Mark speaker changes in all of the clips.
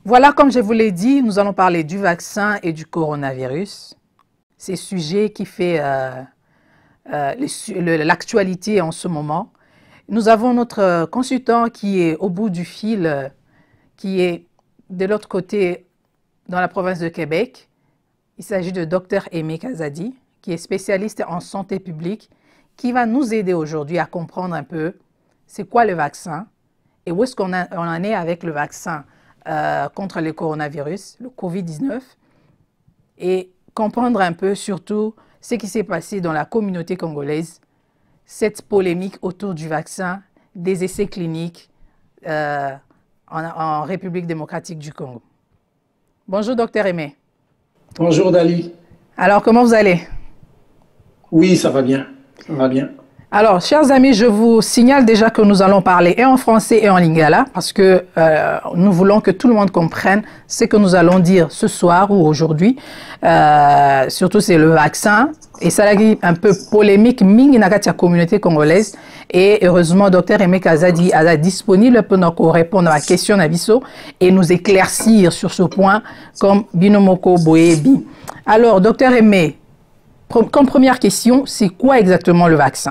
Speaker 1: Voilà, comme je vous l'ai dit, nous allons parler du vaccin et du coronavirus. C'est un sujet qui fait l'actualité en ce moment. Nous avons notre consultant qui est au bout du fil, qui est de l'autre côté dans la province de Québec. Il s'agit de Dr Aimé Kazadi, qui est spécialiste en santé publique, qui va nous aider aujourd'hui à comprendre un peu c'est quoi le vaccin et où est-ce qu'on en est avec le vaccin contre le coronavirus, le COVID-19, et comprendre un peu surtout ce qui s'est passé dans la communauté congolaise, cette polémique autour du vaccin, des essais cliniques en République démocratique du Congo. Bonjour, docteur Aimé.
Speaker 2: Bonjour, Dali.
Speaker 1: Alors, comment vous allez?
Speaker 2: Oui, ça va bien. Ça va bien.
Speaker 1: Alors, chers amis, je vous signale déjà que nous allons parler et en français et en lingala parce que nous voulons que tout le monde comprenne ce que nous allons dire ce soir ou aujourd'hui. Surtout, c'est le vaccin. Et ça a un peu polémique, mingi na la communauté congolaise. Et heureusement, Dr Aimé Kazadi est disponible pour nous répondre à la question d'Abisso et nous éclaircir sur ce point comme Binomoko Boebi. Alors, Dr Aimé, comme première question, c'est quoi exactement le vaccin?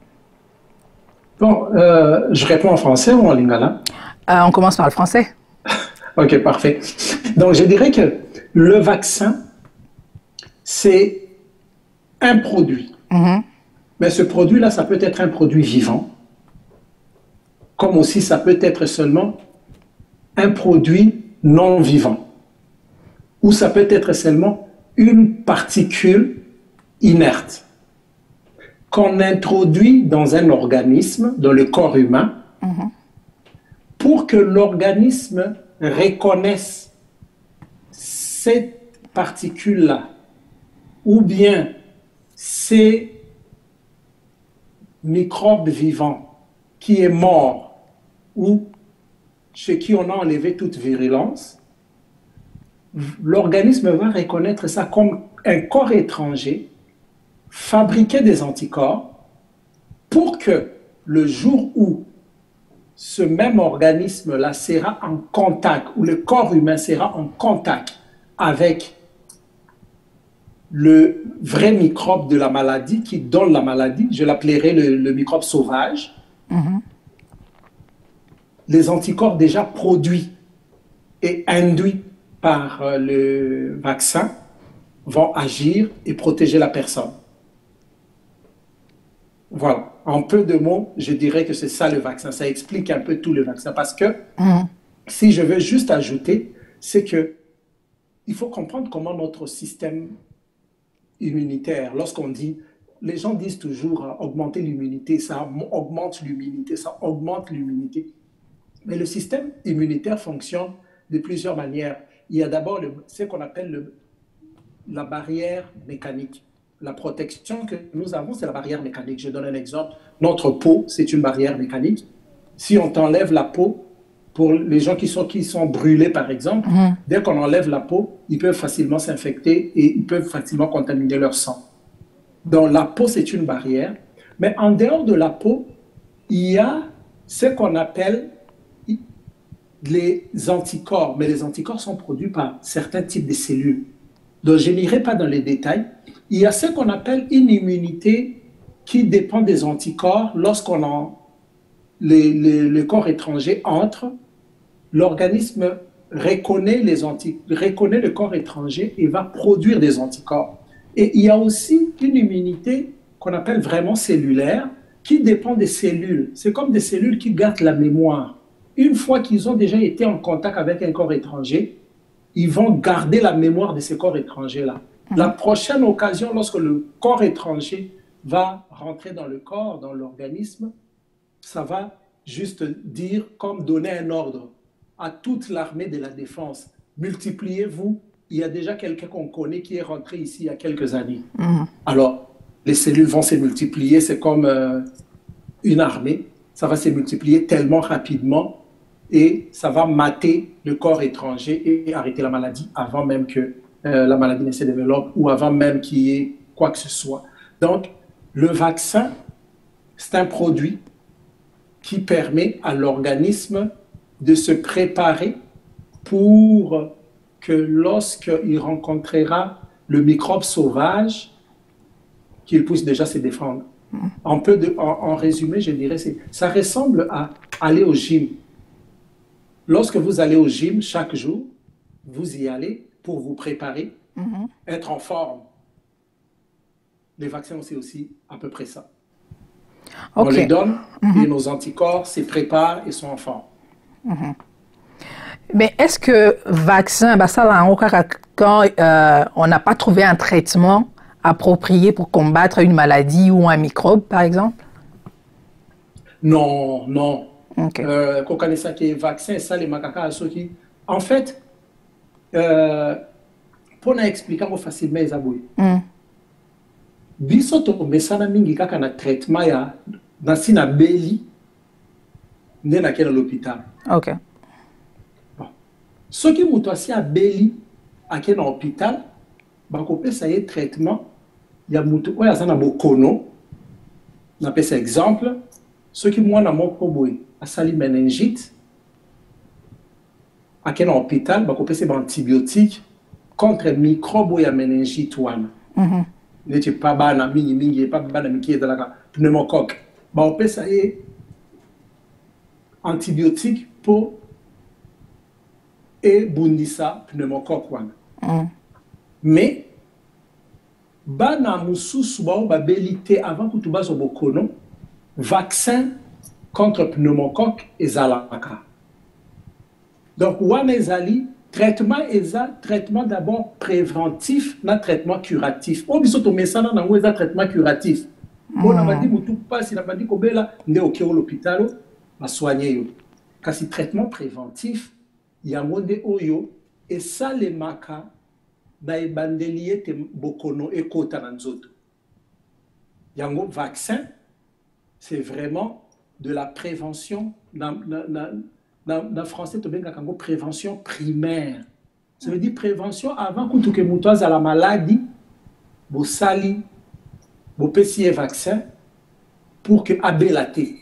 Speaker 2: Bon, je réponds en français ou en lingala?
Speaker 1: On commence par le français.
Speaker 2: Ok, parfait. Donc, je dirais que le vaccin, c'est un produit. Mais ce produit-là, ça peut être un produit vivant, comme aussi ça peut être seulement un produit non vivant, ou ça peut être seulement une particule inerte qu'on introduit dans un organisme, dans le corps humain, pour que l'organisme reconnaisse cette particule-là, ou bien ces microbes vivants qui est mort, ou chez qui on a enlevé toute virulence, l'organisme va reconnaître ça comme un corps étranger, fabriquer des anticorps pour que le jour où ce même organisme-là sera en contact, ou le corps humain sera en contact avec le vrai microbe de la maladie qui donne la maladie, je l'appellerai le microbe sauvage, les anticorps déjà produits et induits par le vaccin vont agir et protéger la personne. Voilà, en peu de mots, je dirais que c'est ça le vaccin. Ça explique un peu tout le vaccin. Parce que, si je veux juste ajouter, c'est que il faut comprendre comment notre système immunitaire, lorsqu'on dit, les gens disent toujours augmenter l'immunité, ça augmente l'immunité, ça augmente l'immunité. Mais le système immunitaire fonctionne de plusieurs manières. Il y a d'abord ce qu'on appelle la barrière mécanique. La protection que nous avons, c'est la barrière mécanique. Je donne un exemple. Notre peau, c'est une barrière mécanique. Si on t'enlève la peau, pour les gens qui sont brûlés, par exemple, dès qu'on enlève la peau, ils peuvent facilement s'infecter et ils peuvent facilement contaminer leur sang. Donc, la peau, c'est une barrière. Mais en dehors de la peau, il y a ce qu'on appelle les anticorps. Mais les anticorps sont produits par certains types de cellules. Donc, je n'irai pas dans les détails. Il y a ce qu'on appelle une immunité qui dépend des anticorps. Le corps étranger entre, l'organisme reconnaît le corps étranger et va produire des anticorps. Et il y a aussi une immunité qu'on appelle vraiment cellulaire qui dépend des cellules. C'est comme des cellules qui gardent la mémoire. Une fois qu'ils ont déjà été en contact avec un corps étranger, ils vont garder la mémoire de ce corps étranger-là. La prochaine occasion, lorsque le corps étranger va rentrer dans le corps, dans l'organisme, ça va juste dire, comme donner un ordre à toute l'armée de la défense. Multipliez-vous. Il y a déjà quelqu'un qu'on connaît qui est rentré ici il y a quelques années. Alors, les cellules vont se multiplier. C'est comme une armée. Ça va se multiplier tellement rapidement et ça va mater le corps étranger et arrêter la maladie avant même que la maladie ne se développe ou avant même qu'il y ait quoi que ce soit. Donc, le vaccin, c'est un produit qui permet à l'organisme de se préparer pour que lorsqu'il rencontrera le microbe sauvage, qu'il puisse déjà se défendre. En résumé, je dirais, ça ressemble à aller au gym. Lorsque vous allez au gym chaque jour, vous y allez pour vous préparer, être en forme. Les vaccins, c'est aussi à peu près ça. On les donne et nos anticorps se préparent et sont en forme.
Speaker 1: Mais est-ce que vaccin, ça là, quand on n'a pas trouvé un traitement approprié pour combattre une maladie ou un microbe, par exemple?
Speaker 2: Non, non. Quand on connaît ça qui est vaccin, ça, les macaques, ceux qui... En fait, pour expliquer facilement les abouis. Biso to mesana mingi kaka na traitement ya na sina beli ne na kena l'hôpital.
Speaker 1: OK.
Speaker 2: Bon. Ce qui muto asi a beli a kena hôpital, ba ko pesa ye traitement ya muto oya sana bokono. Na pesa exemple, ce qui moi na moko boy a sali meningite a kena hôpital, ba ko pesa ba antibiotique contre microbe ya meningite wana. N'était pas bana mingi pas bana miki dans la pneumocoque. Bah on peut ça est antibiotique pour et bundisa pneumocoque wana. Mais bana mususu ba belité avant que tu bas au bokono vaccin contre pneumocoque et zalaka. Donc wana ezali traitement d'abord préventif, na traitement curatif. On dit que messana na un traitement curatif. On a dit mutu passe, il a dit que bela nde ok au l'hôpital, va soigner yo. Kasi traitement préventif, il y a monde oyo et ça les maka ba bandelier te bokono et kota na nzoto. Yango vaccin, c'est vraiment de la prévention dans le français, tu as prévention primaire. Ça veut dire prévention avant que tu aies à la maladie, vous sali, vous payez vaccin pour que abélaté.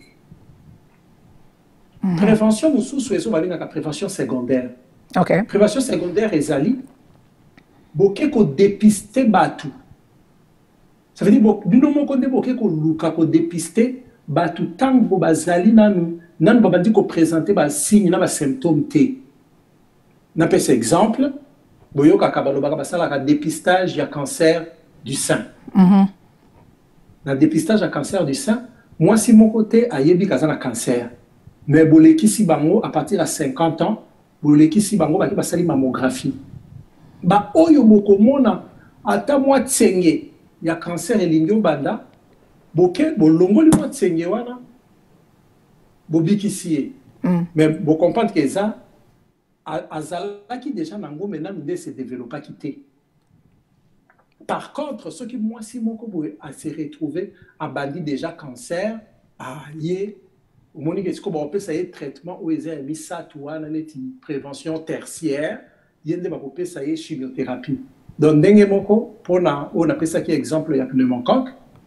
Speaker 2: Prévention, vous sous la prévention secondaire.
Speaker 1: OK.
Speaker 2: Prévention secondaire est ali, vous pouvez dépister batu. Ça veut dire que nous pouvons dépister batu tant que vous avez nan babandi ko présenter ba signe na ba symptômes té na pèse exemple boyo ka kabalo ba basala ka dépistage ya cancer du sein na dépistage ya cancer du sein moi si mon côté ayebi kazana cancer mais boleki si bango à partir de 50 ans boleki si bango ba ki basali mammographie ba oyo boko mona ata moi tsenge ya cancer elingi banda boke bolongoli moi tsenge wana Bobikisier. Mais vous comprenez que ça, Azala qui déjà nango maintenant nous se développer quitté. Par contre, ceux qui moi si mon kobo a se retrouver à bandi déjà cancer, yé, au moment où on peut ça y traitement où ils ont mis ça toi dans les prévention tertiaire, yende ba peut ça y chimiothérapie. Donc dengue moko pour on appelle ça qui exemple ya pneumocoque.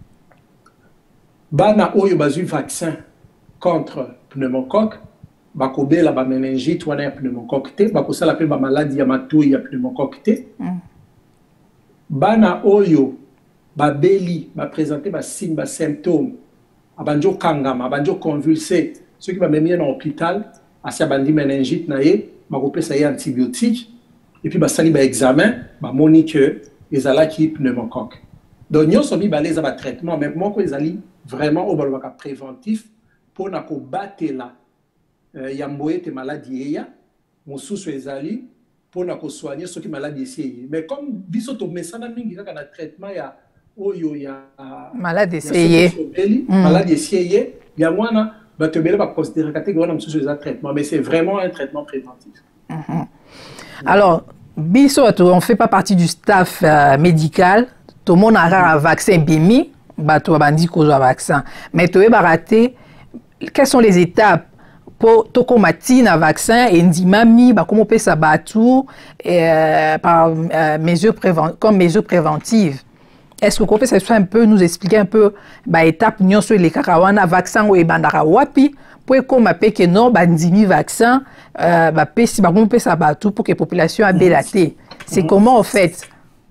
Speaker 2: Bana oyo bazu vaccin contre pneumocoque, bakobe la ba meningite wana ya pneumocoque te, bakosala pe ba maladie ya matoi ya pneumocoque te. Bana oyo ba beli ba présenter ba signe ba symptômes, abanjo kangama, abanjo convulsé, ceux qui va même dans l'hôpital, asia bandi meningite na ye, bakope ça y antibiotique et puis ba sali ba examen, ba moni que ezala ki pneumocoque. Donc nous sommes mis ba les ba traitement, mais moi ko ezali vraiment au balaka préventif pour na ko batela yamboye te maladie ya mosusu ezali pour na ko soigner ceux qui maladie ici. Mais comme biso to mesana mingi kaka na traitement ya oyo ya
Speaker 1: maladie essayé
Speaker 2: maladie essayé ya mwana ba te bela ba considérer catégorie na mosusu za traitement, mais c'est vraiment un traitement préventif.
Speaker 1: Alors biso on fait pas partie du staff médical, tout le monde a un vaccin bimi bato bandi ko vaccin, mais to e baraté. Quelles sont les étapes pour tokomati un vaccin et ndimami bah comment on peut s'abattre par mesure comme mesure préventive Est-ce que vous pouvez un peu nous expliquer un peu l'étape nous sur les cacahuana vaccin ou bandara wapi pour qu'on m'appelle que non bandimi vaccin si on peut ça tout pour que la population a bélaté. C'est comment en fait?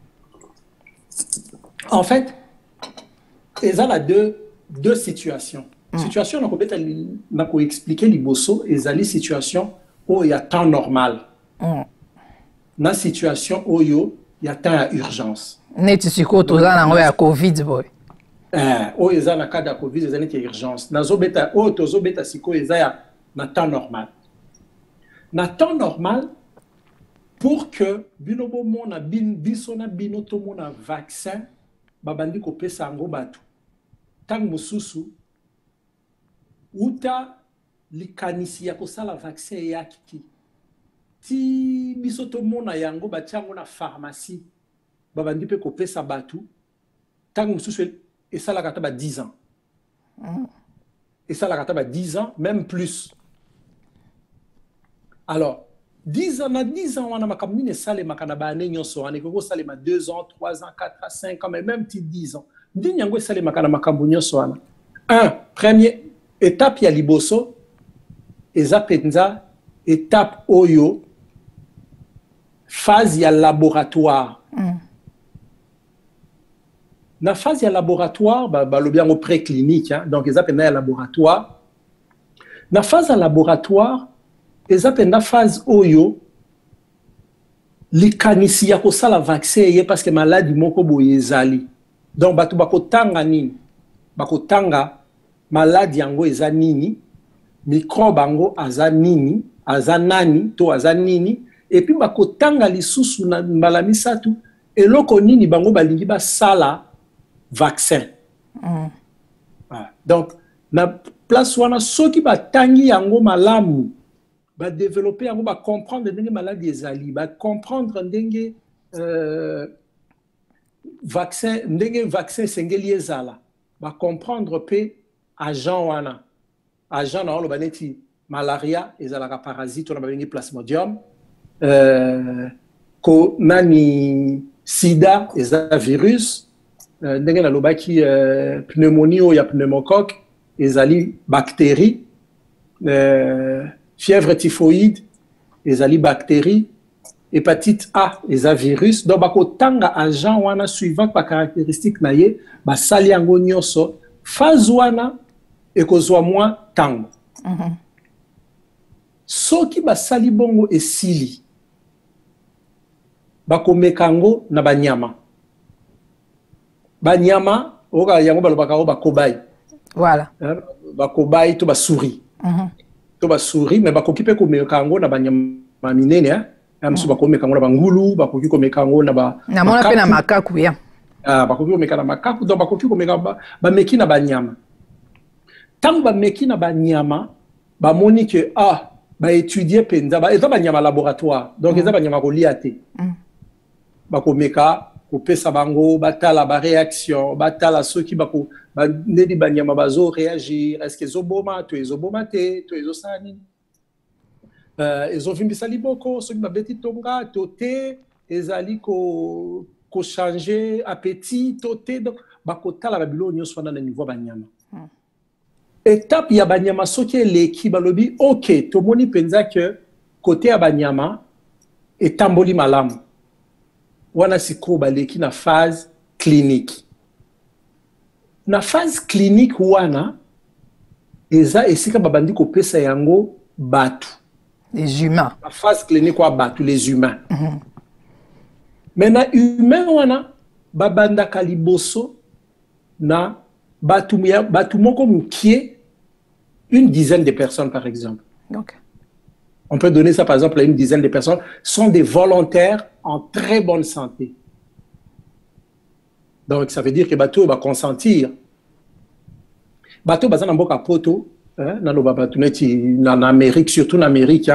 Speaker 2: En fait, il y a deux situations. Situation on peut expliquer liboso il y a les situations où il y a temps normal. Dans la situation où il y a temps urgence.
Speaker 1: Neti siko toza na ya Covid boy.
Speaker 2: O eza na cas de Covid eza neti urgence. Nazobeta o tozobeta siko eza ya na temps normal. Na temps normal pour que binobo mona bisona binoto mona vaccin babandi ko pesa ngo batu. Tang mususu uta likanisi ya kosala vaccin ya kiki. Ti bisoto mona yango batiango na pharmacie. Babandi pe kopesa batu tant mususu et ça la kata ba 10 ans. Et ça la kata ba 10 ans même plus. Alors 10 ans na 10 ans wana makamni ne sale makana ba ane nyonso ane ko sale ma 2 ans, 3 ans, 4 ans, 5 ans mais même ti 10 ans. Ndi nyango sale makana makambu nyonso wana. Première étape ya liboso ezapenza étape oyo phase ya laboratoire. Dans la phase de laboratoire, le bien au préclinique, hein, donc ils appellent un laboratoire. Dans la phase de laboratoire, ils appellent la phase oyo, les canisi ya kosa la vaccin parce que maladie moko boye ezali. Donc batu bako tanga nini, bako tanga maladie yango eza nini, microbe yango aza nini, aza nani, to aza nini, et puis bako tanga lisusu na mbala misatu, eloko nini bango balingi ba sala vaccin. Donc, na place wana soki ba tangi yango malamu, ba développer yango ba comprendre ndenge maladie ezali, ba comprendre ndenge vaccin sengeli ezala, ba comprendre pe agent wana. Agent na lo baneti malaria ezala ka parasite on ba bengi plasmodium, ko nani sida ezala virus. Ndenge na lobaki pneumonie ou ya pneumocoque ezali bactérie, fièvre typhoïde ezali bactérie, hépatite A eza virus. Donc bako tanga agent wana suivant pa caractéristique na ye ba sali yango nyonso phase wana ekozwa moins tango. Soki ba sali bongo esili bako mekango na banyama. Banyama, oka yango balobaka o bakobai.
Speaker 1: Voilà.
Speaker 2: Bakobai to ba souris. To ba souris mais bakoki pe ko mekango na banyama minene hein. Amsu bako mekango na bangulu, bakoki ko mekango na ba.
Speaker 1: Na mona pe na makaku ya.
Speaker 2: Bakoki ko mekana makaku donc bakoki ko mekamba ba meki na banyama. Tant ba meki na banyama, ba moni que ba étudier penza ba eza banyama laboratoire. Donc eza banyama ko liate. Bako meka pesa bango batala ba réaction batala ceux qui bako ba nedi banyama bazo réagir est-ce que ezoboma to ezoboma te to ezosani ezovimbisa liboko ceux qui babeti tonga to te ezali ko changer appétit to te donc bako tala ba bilo nyonso na niveau banyama. Étape ya banyama soki eleki balobi OK to moni penza que côté ya banyama etamboli malamu. Wana siko baleki na phase clinique. Na phase clinique wana eza esika babandi ko pesa yango batu.
Speaker 1: Les humains.
Speaker 2: La phase clinique wa batu les humains. Mais na humain wana babanda kaliboso na batu moko mukie une dizaine de personnes par exemple.
Speaker 1: Okay.
Speaker 2: On peut donner ça par exemple à une dizaine de personnes, sont des volontaires en très bonne santé. Donc ça veut dire que bateau va consentir. Bateau bazana mboka poto, na lo bateau en Amérique, surtout en Amérique,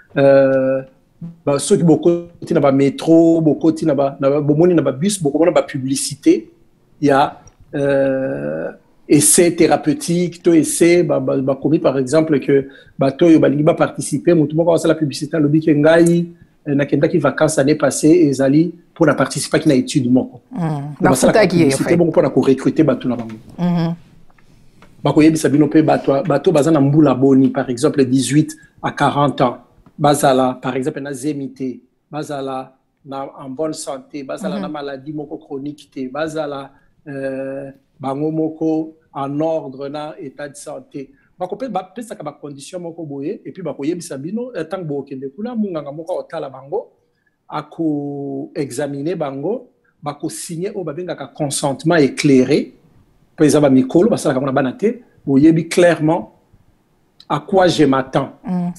Speaker 2: ceux qui beaucoup ti na ba métro, beaucoup ti na ba bomoni na ba bus, beaucoup na ba publicité, il y a essais thérapeutiques, to essais commis par exemple que bateau yo balingi ba participer, mutu moko la publicité lobi ke ngai na kenda ki vacances année passée ezali pour participer à une étude.
Speaker 1: Bafuta qui est
Speaker 2: fait. Bon pour recruter bato na bango. Bakoyebi sabino pe bato bazana mbula boni par exemple 18 à 40 ans. Bazala par exemple na zemité, bazala en bonne santé, bazala na maladie moko chronique té, bazala bango moko en ordre na état de santé. Bakope ba pesa ka ba condition moko boye et puis bakoyebi sabino tant bo kende kuna munganga moko otala bango ako examiner bango bako signer au babenga ka consentement éclairé. Par exemple mikolo basala ka mona banate boyebi clairement à quoi je m'attends.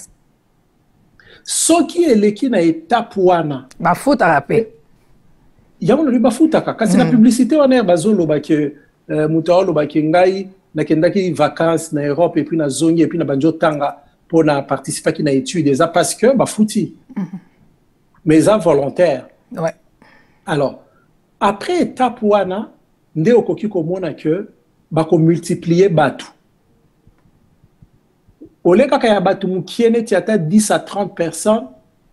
Speaker 2: Ce qui est l'équipe na étape wana
Speaker 1: bafuta rapé
Speaker 2: yango le bafuta ka kasi na publicité on est bazolo ba que mutaolo ba ngai na kendaki vacances na Europe et puis na zongi et puis na banjo tanga pour na participer qui na étude ça parce que bafuti mais ça volontaire.
Speaker 1: Ouais.
Speaker 2: Alors après étape wana nde okoki komona que bako multiplier batu. Ole kaka ya batu mukiene tiata 10 à 30 personnes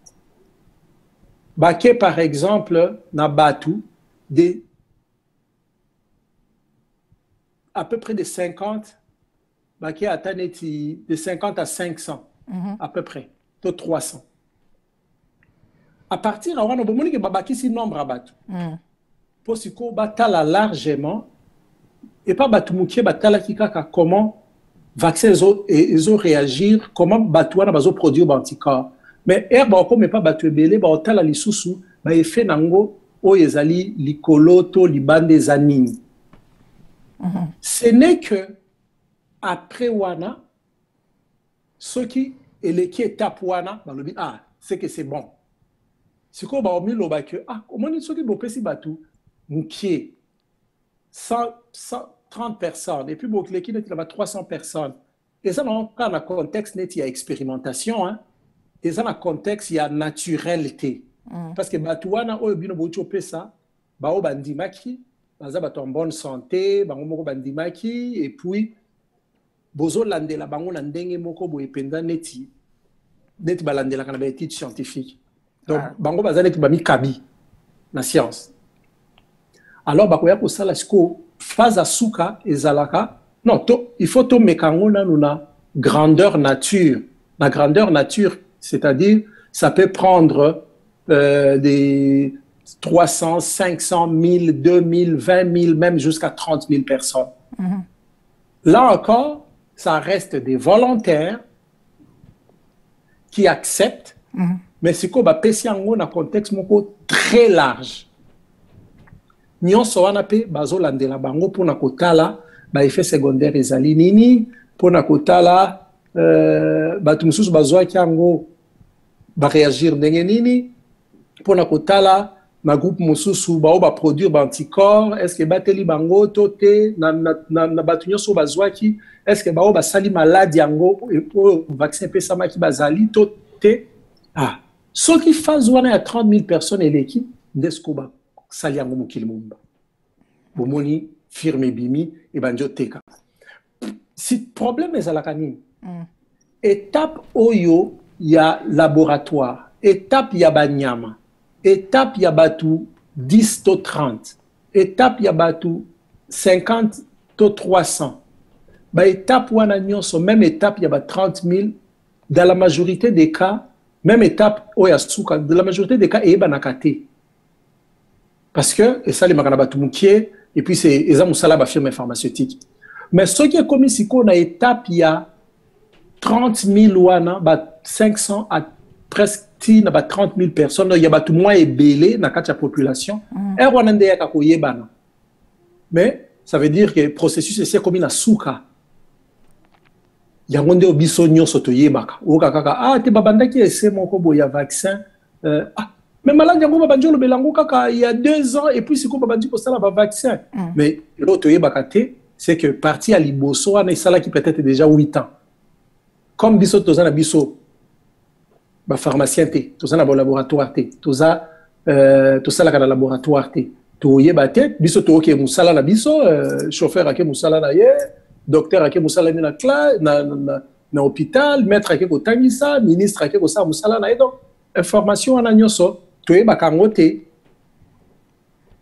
Speaker 2: baké par exemple na batu de à peu près de 50 baké ataneti de 50 à 500 à peu près de 300 à partir de wana bomoni ke babaki si nombre à batu pour siko batala largement et pas batu mukie batala kika comment vaccins ils ont réagir comment batouana bazo produire anticorps mais herba comme pas batu belé ba otala lisusu ba effet nango o ezali likolo to libande zanini. Ce n'est que après wana ce qui est l'équipe étape wana ba lobi ah c'est que c'est bon c'est quoi ba omi loba que ah comment ni soki bo pesi batu mukie 130 personnes, et puis bon, l'équipe est là-bas 300 personnes. Et ça, dans le contexte, il y a expérimentation, hein? Et ça, dans le contexte, il y a naturalité. Parce que Batouana, oh, bien, bon, tu peux ça, bah, oh, bandimaki, bah, ça, en bonne santé, bah, oh, bandimaki, et puis, bozo lande la bango landenge moko bo ependa neti balande la kana ba étude scientifique. Donc, bango baza neti ba mi kabi na science. Alors, bakoya ko sala sko phase asuka ezalaka non il faut to mekango na nuna grandeur nature. La grandeur nature, c'est-à-dire ça peut prendre des 300, 500, 1000, 2000, 20 000, même jusqu'à 30 000 personnes. Là encore, ça reste des volontaires qui acceptent, mais c'est qu'on va passer en un contexte très large. Nyonso wana pe bazolandela bango pona kotala ba effet secondaire ezali nini pona kotala batu mususu bazwaki yango ba réagir ndenge nini pona kotala ma groupe mususu bao ba produire ba anticorps est-ce que bateli bango to te na batu nyonso bazwaki est-ce que bao ba sali maladie yango pour vaccin pesa maki bazali to te ah ce qui phase wana ya 30 000 personnes et l'équipe ndesko ba saliango mokili mumba bomoni firme bimi et banjo teka si problème ezalaka nini étape oyo ya laboratoire étape ya banyama étape ya batu 10 to 30 étape ya batu 50 to 300 ba étape wana nyonso même étape ya ba 30 000 dans la majorité des cas même étape oya suka dans la majorité des cas ebanaka te. Parce que, et ça, les maganabatoumoukier, et puis c'est les amoussala firme pharmaceutique. Mais ce qui est comme ici, qu'on a étape, il y a 30 000 wana, 500 à presque 30 000 personnes, il y a tout moins ébélé dans la population. Mais ça veut dire que le processus est comme une souka. Il y a un monde qui est soto yebaka. Ah, tu babanda qui essaie mon kobo, il y a vaccin. Mais malade yango babanjo le belango kaka il y a 2 ans et puis c'est quoi babandi pour ça la vaccin. Mais l'autre yebakate c'est que parti à liboso ana sala qui peut-être déjà 8 ans. Comme biso tozana biso ba pharmacien té, tozana ba laboratoire té, toza tosala ka laboratoire té. To yebate biso to ke musala na biso chauffeur ake musala na ye, docteur ake musala na classe na hôpital, maître ake ko tangisa, ministre ake ko sa musala na ye donc information ana nyoso toyeba kango te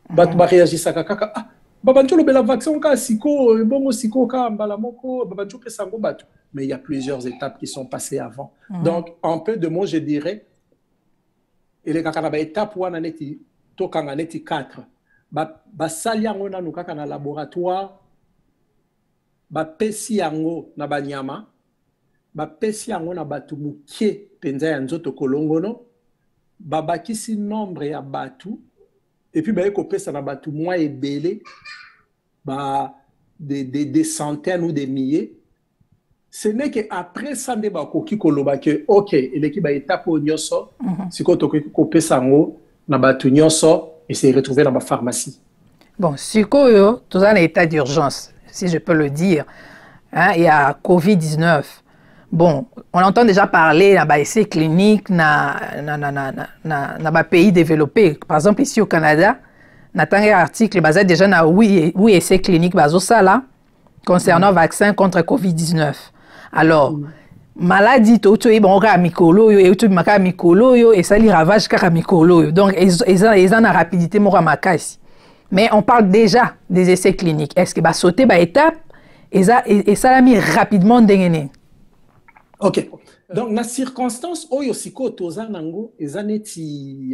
Speaker 2: bato bareagisaka kaka ah babantu lobela vaccin ka siko bongo siko ka mbala moko babantu pesa ngo bato. Mais il y a plusieurs étapes qui sont passées avant. Donc en peu de mots je dirais et les kaka ba étape wana neti to kanga neti 4 ba sali yango na kaka na laboratoire ba pesi yango na banyama ba pesi yango na batu mukie penza ya nzoto kolongono babakisi nombre ya batu et puis ba ekopesa na batu mwa ebele ba des centaines ou des milliers. Ce n'est qu'après ça nde bakoki koloba ke OK eleki ba étape nyonso siko tokoki kopesa yango na batu nyonso et se retrouver dans ma pharmacie.
Speaker 1: Bon, sikoyo tout ça en état d'urgence si je peux le dire. Hein, il y a Covid-19. Bon, on entend déjà parler dans les essais cliniques dans les pays développés. Par exemple, ici au Canada, on a un article basé déjà dans 8 essais cliniques là, concernant vaccin contre Covid-19. Alors, maladie, tout est bon, mikolo, et tout est mikolo, et ça les ravage car mikolo. Donc, ils ont la rapidité, mais on parle déjà des essais cliniques. Est-ce que va sauter par étape et ça l'a mis rapidement d'engagner?
Speaker 2: OK. Donc, dans les circonstances, oyo siko toza nango, ezaneti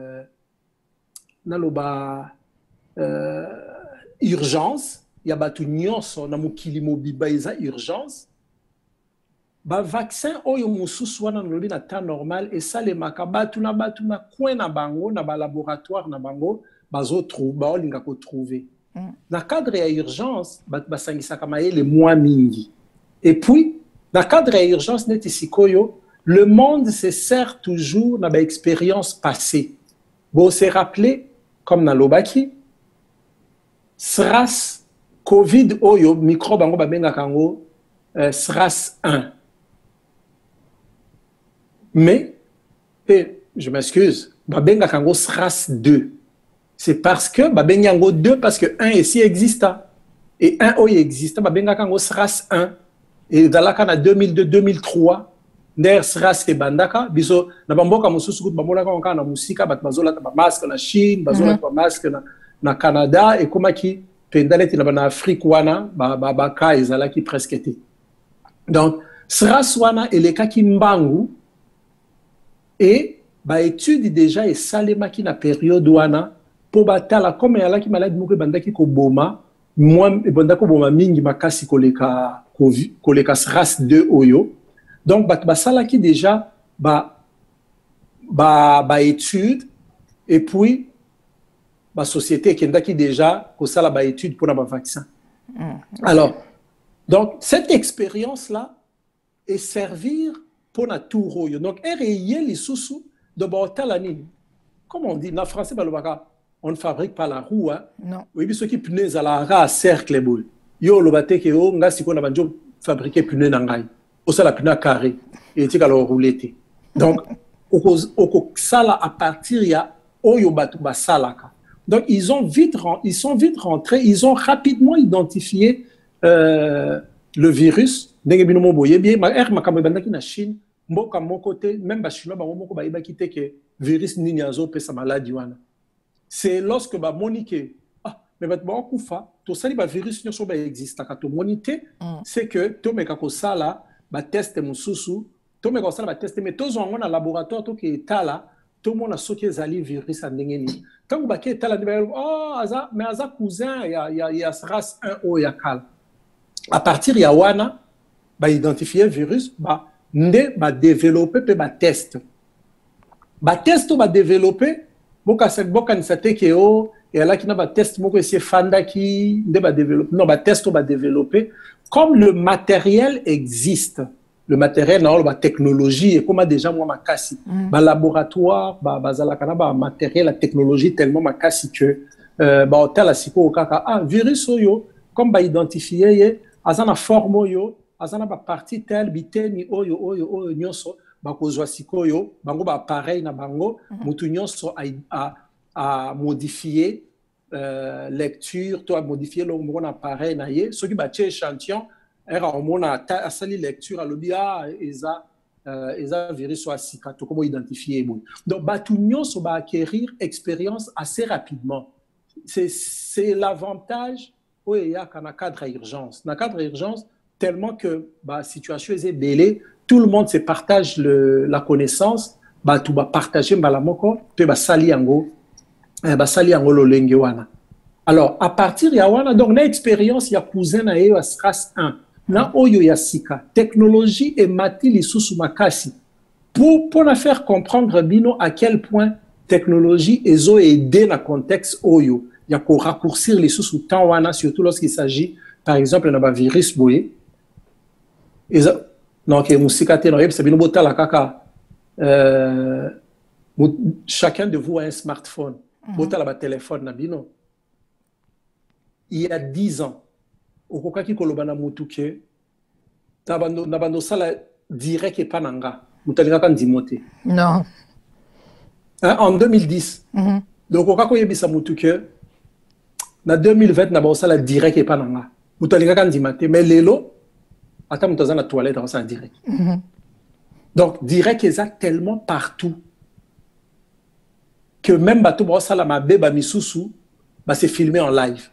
Speaker 2: naloba urgence, ya batu nyonso na mukili mobiba eza urgence. Ba vaccin oyo mususu wana nalobi na temps normal et ça les makabatu na coin na bango na ba laboratoire na bango bazo trouver ba olinga ko trouver. Na cadre ya urgence basangisaka mayele mois mingi. Et puis dans le cadre d'urgence, le monde se sert toujours de l'expérience passée. Bon, c'est rappelé, comme dans l'Obaki, SRAS, Covid, Oyo, microbe, SRAS 1. Mais, et je m'excuse, SRAS 2. C'est parce que, 2 parce que 1 ici existe. Et 1 Oyo existe, SRAS 1. Et dans la cana 2002-2003, nder SRAS et bandaka, biso na bamboka mususu kut bamola ka na musika bat bazola ta masque na Chine, bazola ta masque na Canada et comme qui pendaleti na Afrique wana ba ka ezala ki presque été. Donc SRAS wana eleka ki mbangu et ba étude déjà et salema ki na période wana po batala comme yala ki maladie moko bandaki ko boma moi bandako boma mingi makasi koleka SRAS 2 oyo. Donc basala ki déjà étude et puis société qui ndaki déjà ko sala étude pour na vaccin. Alors donc cette expérience là est servir pour na tour oyo. Donc réel lisusu de batalani. Comme on dit en français balobaka on ne fabrique pas la roue hein.
Speaker 1: Non.
Speaker 2: Oui biso ki pneu à la ra cercle boule. Yo lobate ke o nga siko na banjo fabriquer pneu na ngai. O sala pneu carré et tika lo rouleté. Donc au sala à partir ya oyo batu basalaka. Donc ils sont vite rentrés, ils ont rapidement identifié le virus. Ndenge bino mo boye bien ma makambo bandaki na Chine, mboka mon côté même ba chinois ba moko ba ibaki ke virus nini azo pesa maladie wana. C'est lorsque ba monique mais batba kufa to sali ba virus nyonso ba existe ka to moniter c'est que to meka ko sala ba test mususu to meka ko sala ba test mais to zongo na laboratoire to ke etala to mona soki ezali virus andenge ni tango ba ke etala ni ba aza mais aza cousin ya SRAS 1 o ya kala à partir ya wana ba identifier virus ba nde ba développer pe ba test to ba développer boka ni sateke o et là qui n'a pas test moko essayer fanda qui ne va développer non ba test va développer comme le matériel existe le matériel non la technologie et comme déjà moi ma kasi ba laboratoire bazala kana ba matériel la technologie tellement ma kasi que ba hotel a siko kaka virus oyo comme ba identifier ye azana forme yo azana ba partie tel biteni oyo nyonso ba kozwa sikoyo bango ba appareil na bango mutu nyonso à modifier lecture, toi modifier le appareil na ye, ceux qui battent échantillon, era on a sali lecture à l'obia eza virus soit sikato comment identifier bon. Donc batunion so ba acquérir expérience assez rapidement. c'est l'avantage où il y a un cadre d'urgence. Dans le cadre d'urgence, tellement que la situation est belle, tout le monde se partage la connaissance, tout va partager la moko, puis sali yango lo lenge wana. Alors, à partir de wana, donc, na expérience, il y a cousin na yo SRAS 1. Na oyo ya sika. Technologie et mati lisusu makasi. Pour faire comprendre bino à quel point technologie ezo aider dans le contexte oyo. Il y a qu'au raccourcir lisusu temps wana, surtout lorsqu'il s'agit, par exemple, d'un virus boye. Donc, musika te no yeb sabino bota la kaka. Chacun de vous a un smartphone. Bota la téléphone na bino. Il y a 10 ans, au kokaki kolobana mutuke, nabando sala direct et pananga, mutalinga kan dimote.
Speaker 1: Non.
Speaker 2: En 2010, donc kokako yebisa mutuke, na 2020 nabando sala direct et pananga, mutalinga kan dimate, mais lelo, ata mutaza na toilette dans ça direct. Donc direct est tellement partout que même bato ba sala mabe ba misusu, ba c'est filmé en live.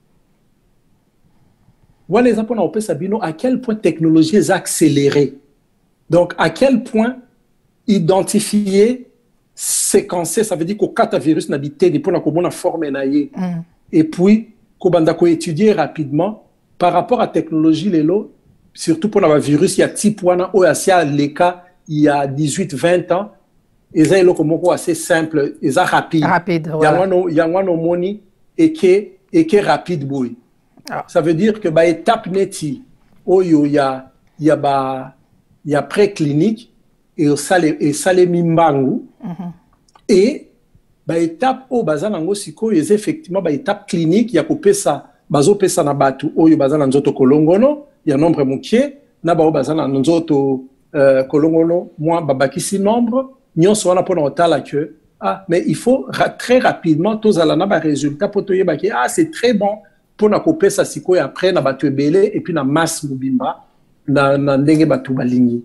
Speaker 2: Voilà les apôtres à Sabino, à quel point la technologie est accélérée. Donc, à quel point identifier, séquencer, ça veut dire qu'au catavirus n'habité, depuis qu'on a formé naïe. Et puis, qu'on a étudié rapidement, par rapport à la technologie, surtout pour le virus, il y a type wana, les cas, il y a 18-20 ans, et ça, c'est assez simple, et ça rapide.
Speaker 1: Rapide, voilà.
Speaker 2: Il y a un money et qui est rapide, boy. Ça veut dire que étape neti oyo il y a pré-clinique et salé mimbangu et étape au bazan nango siko les effectivement étape clinique il y a coupé ça bazo pesa na batu oyo bazan nzoto kolongono il y a nombre mokier na ba bazan nzoto kolongono moi babakisi nombre nyonso wana pona otala que mais il faut très rapidement tous ala na ba résultat poto yebaki c'est très bon pour na couper ça siko et après na batu belé et puis na masse mobimba na ndenge batu balingi.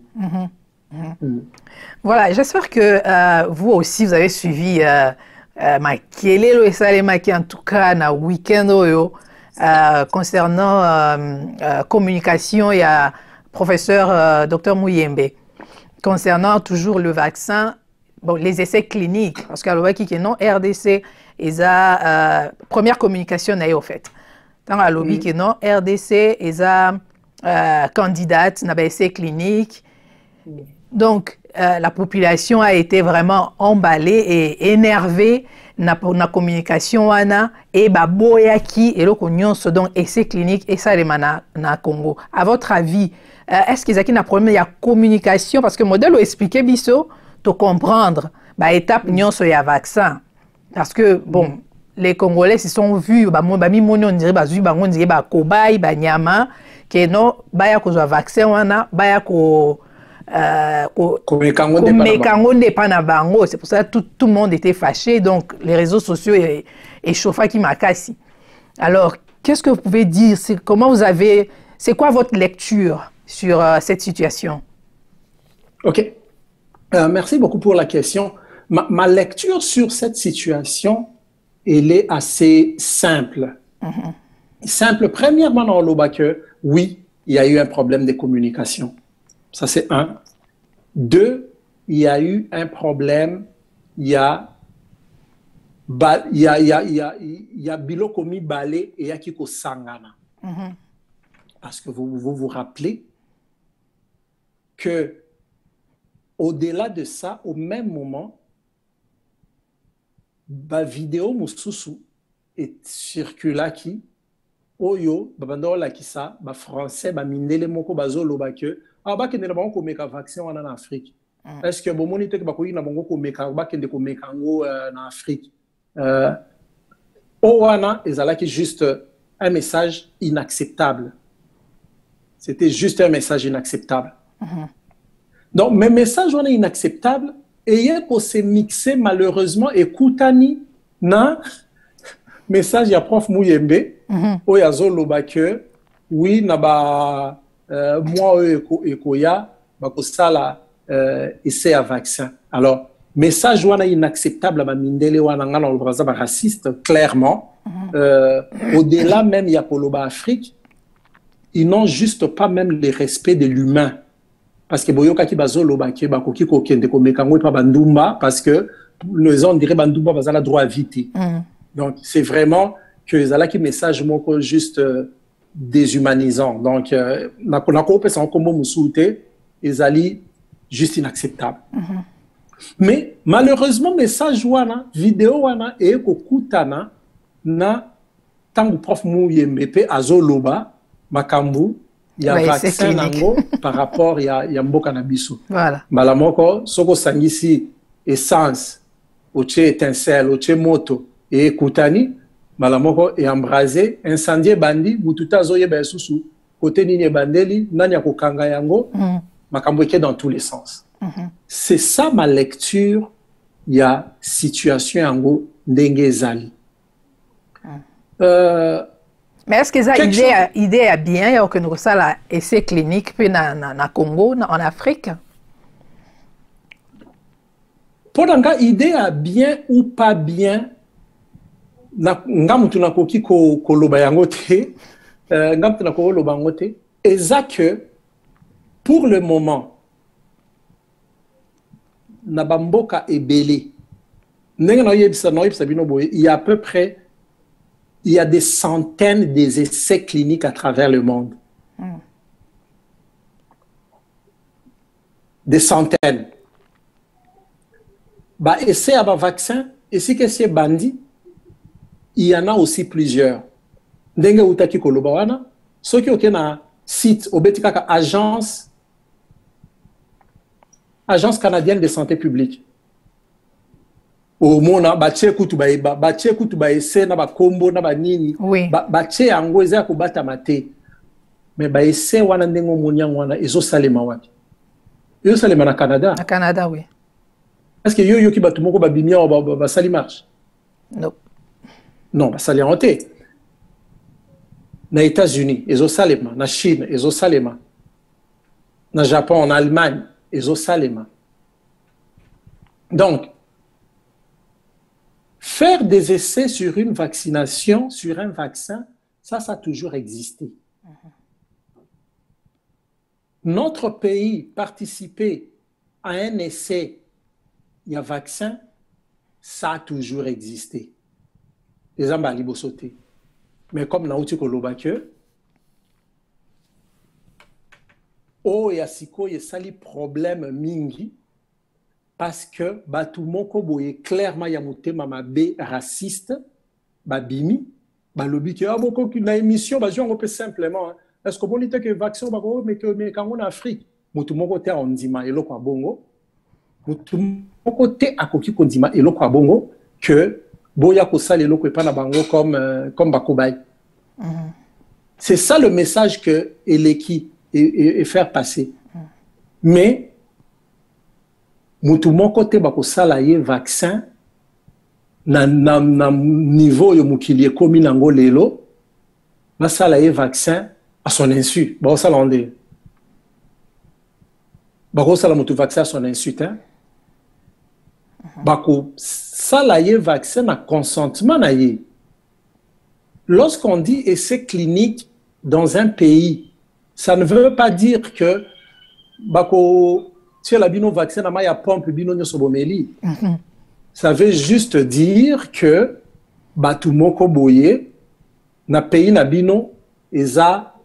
Speaker 1: Voilà, j'espère que vous aussi vous avez suivi Makelelo et Salema qui en tout cas na week-end oyo concernant communication il y a professeur Dr Muyembe concernant toujours le vaccin, bon les essais cliniques parce qu'à l'ouest qui non RDC ils a première communication na au fait. Dans la lobby qui non RDC et sa candidate n'a pas essai clinique. Donc la population a été vraiment emballée et énervée na communication wana et baboya qui et le cognon ce donc essai clinique et ça les mana na Congo. À votre avis, est-ce qu'ils a un problème il y a communication parce que le modèle expliqué biso to comprendre ba étape nyon so ya vaccin parce que bon les Congolais se sont vus, on dirait cobaye, nyama, que non, baya ko vaccin wana, baya ko c'est pour ça que tout le monde était fâché, donc les réseaux sociaux échauffaient qui m'a cassé. Alors, qu'est-ce que vous pouvez dire? C'est quoi votre lecture sur cette situation?
Speaker 2: Ok, merci beaucoup pour la question. Ma lecture sur cette situation, elle est assez simple. Simple, premièrement, dans l'Oba que oui, il y a eu un problème de communication. Ça, c'est un. Deux, il y a eu un problème, il y a bilokomi balé et il y a kiko sangana. Parce que vous rappelez que au-delà de ça, au même moment, ba vidéo mususu et circula qui oyo babando la ki sa ba français ba mindele moko bazolo ba que ba kende na bango ko meka vaccin wana na Afrique. Est-ce que bon monite que ba ko ina bango ko meka ba kende ko meka ngo na Afrique. Owana ezala ki juste un message inacceptable. C'était juste un message inacceptable. Donc mes messages wana inacceptables et pour se mixer malheureusement écoutani na message ya prof Muyembe o ya zoloba que oui na ba moi ekoya ba ko sala essai à vaccin. Alors message wana inacceptable ba mindele wana ngana le braza ba raciste clairement Au-delà même, il y a Koloba Afrique, ils n'ont juste pas même le respect de l'humain. Parce que boyoka ki bazo loba ki bakoki ko kende ko mekango pa bandumba parce que les gens diraient bandumba bazala droit à vite. Donc c'est vraiment que zala ki message moko juste déshumanisant. Donc na ko pesa en kombo musuté ezali juste inacceptable. Mais malheureusement message wana vidéo wana e ko kutana na tangu prof mu yembe azo loba makambu. Il y a vaccin nango par rapport il y a mboka na biso.
Speaker 1: Voilà.
Speaker 2: Malamoko soko sangisi essence, oche étincelle, oche moto et kutani malamoko et embrasé, incendié bandi, mututa zoye ba susu, côté nini bandeli, nani akokanga yango, makambo eke dans tous les sens. C'est ça ma lecture, il y a situation yango ndenge ezali.
Speaker 1: Mais est-ce que ça idée est bien que nous ça la essai clinique puis na Congo en Afrique?
Speaker 2: Pour nga idée est bien ou pas bien na ngamutu na koki ko loba yango te ngamutu na ko loba yango te que pour le moment na bamboka ebele ndenge na yebisa bino boye il y a à peu près il y a des centaines d'essais cliniques à travers le monde. Des centaines. Bah, essais à vaccin, et si que c'est bandit, il y en a aussi plusieurs. Ndenge utaki koloba wana, ceux qui ont un site, obetikaka agence canadienne de santé publique. Au mona bache kutu ba ese na ba kombo na ba nini bache yango eza ko bata mate mais ba ese wana ndengo munyango wana ezo salema wapi ezo salema na Canada
Speaker 1: oui
Speaker 2: est-ce que yo ki batu moko ba bimia ba sali marche non ba sali honte na États-Unis ezo salema na Chine ezo salema na Japon en Allemagne ezo salema donc faire des essais sur une vaccination, sur un vaccin, ça a toujours existé. Notre pays participer à un essai, il y a vaccin, ça a toujours existé. Les ambali bosoté. Mais comme Naouti Kolobake, oh et asiko y sali problème mingi. Parce que batu moko boye clairement ya mutema mabe raciste babimi balobi ki aboko na émission ba jongo pe simplement est-ce que bonite que vaccin ba ko mais que en Afrique mutu moko te ondima eloko abongo mutu moko te akoki kondima eloko abongo que boya ko sala eloko epa na bango comme bakobay. C'est ça le message que Eleki et faire passer. Mais mutu moko te bako sala ye vaccin na niveau yo mukili ekomi nango lelo ba sala ye vaccin à son insu ba sala onde bako sala mutu vaccin à son insu hein bako sala ye vaccin na consentement na ye. Lorsqu'on dit essai clinique dans un pays, ça ne veut pas dire que bako si la bino vaccin na maya pompe bino nyoso bomeli. Ça veut juste dire que batu moko boye na pays na bino eza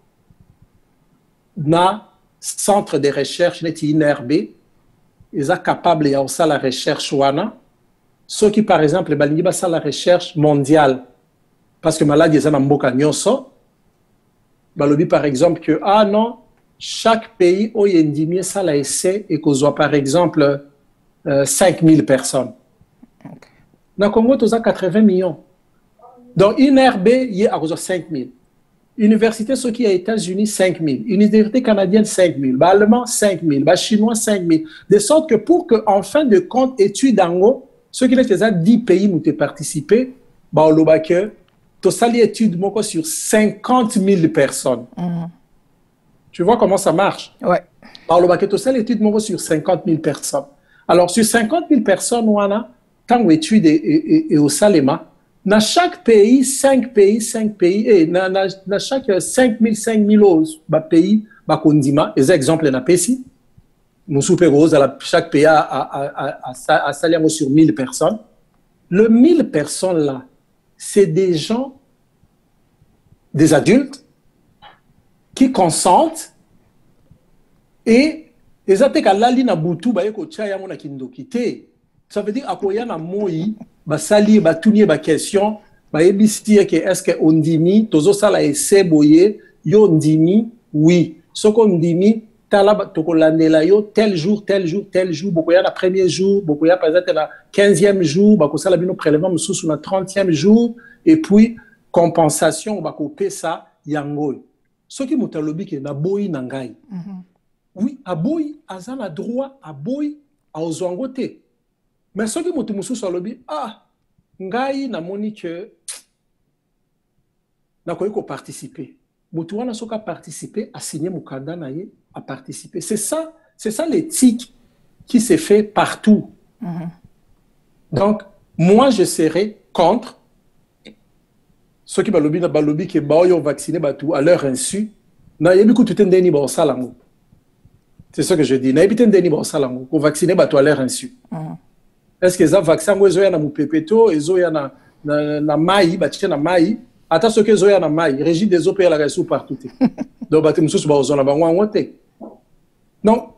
Speaker 2: na centre de recherche neti INRB eza capable ya osala recherche wana ceux qui par exemple balingi basala recherche mondiale parce que maladie eza na mboka nyonso balobi par exemple que ah non chaque pays où il y a une ça l'a essai et qu'on soit par exemple 5000 personnes. Dans le Congo, tu as 80 millions. Donc, une RB, il y a 5000. Université, ceux qui sont aux États-Unis, 5000. Université canadienne, 5000. Allemand, 5000. Chinois, 5000. De sorte que pour que, en fin de compte, études en haut, ceux qui ont 10 pays où tu as participé, tu as sali études sur 50 000 personnes. Tu vois comment ça marche?
Speaker 1: Ouais.
Speaker 2: Par le bac, tu as l'étude sur 50 000 personnes. Alors, sur 50 000 personnes, on a tant d'études et au Salema, Dans chaque pays, 5 pays, et dans chaque 5 000 pays, condiment, les exemples dans pays, nous chaque pays a salaire sur 1000 personnes. Le 1000 personnes là, c'est des gens, des adultes, qui consentent et les attaques à la ligne à Boutou, ça veut dire qu'il na moi, basali, batounier, question, est-ce qu'on dit, tozo sala essaie boyer, yo ndimi, oui. Ce qu'on dit, tel jour, beaucoup ya na premier jour, beaucoup ya par exemple na 15e jour, beaucoup ça la bino prélèvement sous na 30e jour, et puis compensation, bako pesa yango. Ce qui mutalobi ke na boyi nangai. Oui, à boy, azan a droit à boy, à ozwangote. Mais ce qui mutu musu salobi, ngai na moni que na ko participer. Mutu wana soka participer, à signer mukanda na ye, à participer. C'est ça l'éthique qui s'est fait partout. Donc, moi, je serai contre ceux qui balobi na balobi ke baoyo vacciner batu à leur insu. Na yebi ku tutendeni ba salango. C'est ce que je dis. Na yebi tutendeni ba salango ko vacciner batu à leur insu. Est-ce que ça vaccin ngo ezo ya na mupepeto, ezo ya na mai, batie na mai, ata ce que ezo ya na mai, régime des eaux pays la reçu partout. Donc batem sous ba ozona ba ngote. Donc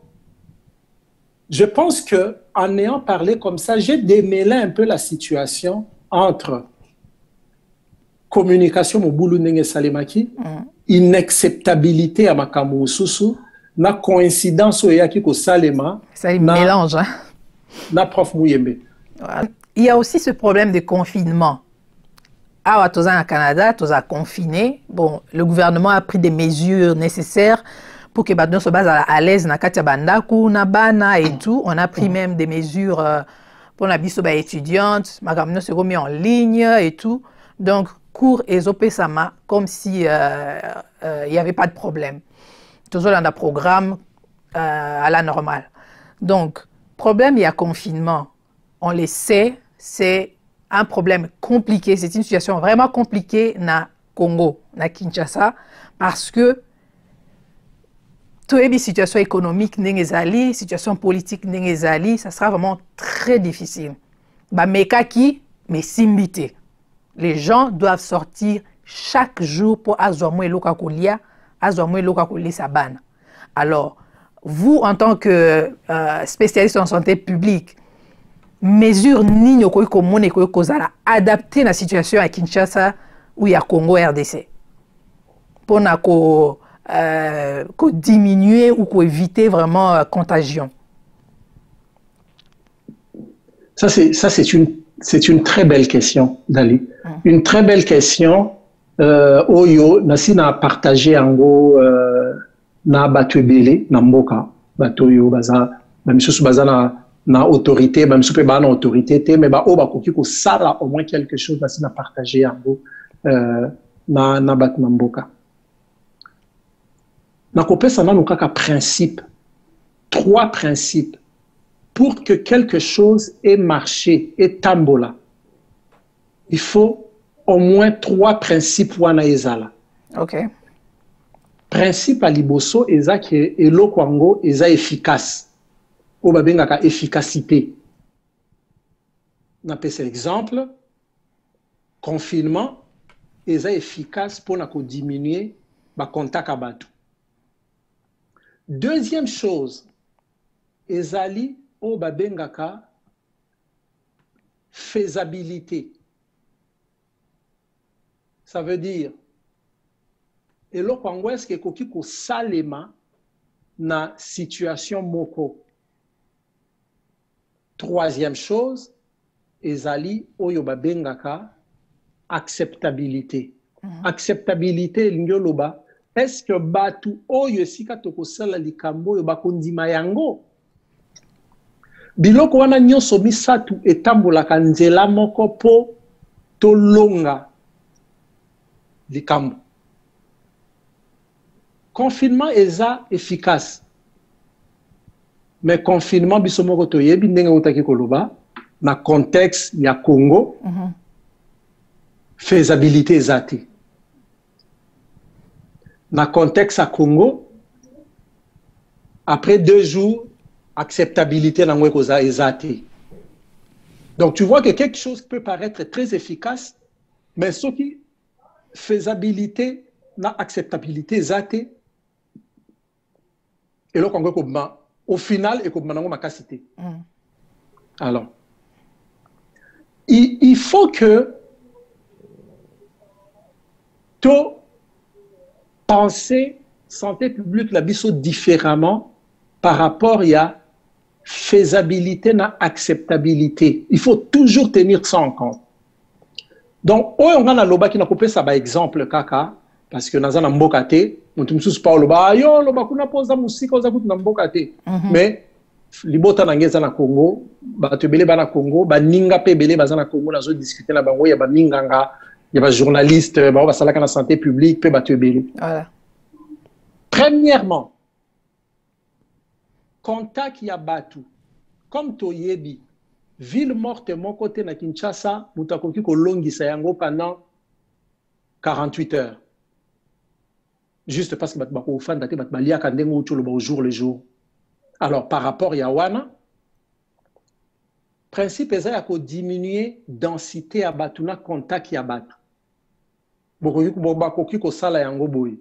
Speaker 2: je pense que en ayant parlé comme ça, j'ai démêlé un peu la situation entre communication mobulu ndenge salemaki, inacceptabilité à makambo susu, na coïncidence oyaki ko salema,
Speaker 1: ça mélange hein.
Speaker 2: Na prof Mouyembe.
Speaker 1: Il y a aussi ce problème de confinement. À Toza, au Canada, Toza confiné. Bon, le gouvernement a pris des mesures nécessaires pour que Badon se base à l'aise na Katia Bandaku, na Bana et tout. On a pris même des mesures pour la bisoba étudiante. Magamno se remis en ligne et tout. Donc, cours et Sama comme si il n'y avait pas de problème. Toujours dans un programme à la normale. Donc, problème, il y a confinement. On le sait, c'est un problème compliqué. C'est une situation vraiment compliquée na Congo, na Kinshasa, parce que toute la situation économique n'engezali, situation politique n'engezali, ça sera vraiment très difficile. Bah mekaki, mais simbité. Les gens doivent sortir chaque jour pour azomwe lokakolia, azomwe lokakolia sabana. Alors, vous, en tant que spécialiste en santé publique, mesure ni adapter la situation à Kinshasa ou à Congo RDC pour diminuer ou éviter vraiment contagion.
Speaker 2: Ça c'est une très belle question, Dali. Une très belle question. Oyo nasina partagé en gros. Na batu ebele na mboka bato yo baza ba misusu baza na autorité ba misusu pe ba na autorité te mais ba o ba koki ko sala au moins quelque chose na partager yango na batu na mboka na kopesa na kaka principe 3 principes pour que quelque chose ait marché et tambola. Il faut au moins 3 principes wana ezala.
Speaker 1: OK.
Speaker 2: Principe à liboso eza ke eloko yango eza efficace o babengaka efficacité. Na pesa exemple confinement eza efficace pour na ko diminuer ba contact à bato. Deuxième chose ezali o babengaka faisabilité. Ça veut dire et là, quand est-ce que koki ko salema na situation moko. Troisième chose, ezali oyo babengaka acceptabilité. Acceptabilité lingioloba. Est-ce que batu oyo sika toko sala likambo yo bakondima yango? Biloko wana nyonso misatu etambolaka nzela moko po tolonga likambo. Confinement eza efficace. Mais confinement biso moko toyebi ndenge utaki koloba na contexte ya Congo. faisabilité zate. Dans le contexte à Congo, après 2 jours, acceptabilité dans le zate. Donc tu vois que quelque chose peut paraître très efficace, mais ce qui faisabilité, na acceptabilité zate, et le Congo au final, et comme ma capacité. Alors, il faut que tu penses santé publique la biso différemment par rapport à faisabilité na acceptabilité. Il faut toujours tenir ça en compte. Donc, on a loba qui n'a coupé ça par exemple kaka parce que dans un mbokate, on te mousse pas loba yo loba kuna posa musique oza kutu na mbokate. Mais libota na ngeza na Congo, ba te belé ba na Congo, ba ninga pe belé ba na Congo na zo discuter na bango ya ba minganga, ya ba journaliste, ba salaka na santé publique pe ba te belé.
Speaker 1: Voilà.
Speaker 2: Premièrement, contact ya batu comme toyebi ville morte mon côté na Kinshasa mutakoki ko longisa yango pendant 48 heures juste parce que batu bako fanda te batu balia kandengo utolo ba au jour le jour. Alors par rapport ya wana principe eza ya ko diminuer densité ya batu na contact ya batu bakoki ko sala yango boy